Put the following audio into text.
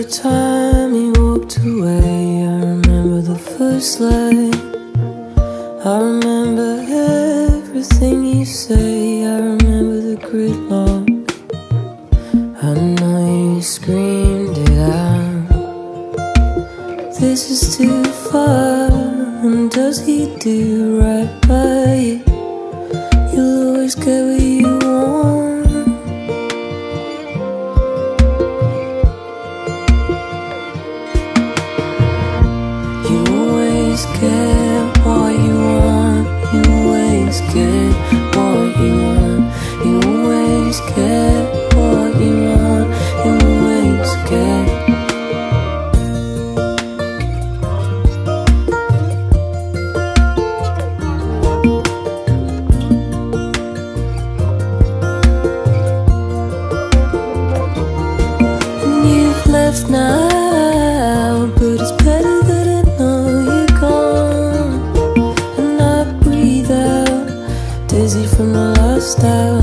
time he walked away, I remember the first light. I remember everything you say, I remember the gridlock. I know you screamed it out. This is too far, and does he do right by you? You'll always get what you want. You always get what you want. You always get what you want. You always get what you want. You always get. And you've left now, but it's better that I know you're gone. And I breathe out, dizzy from the last hour.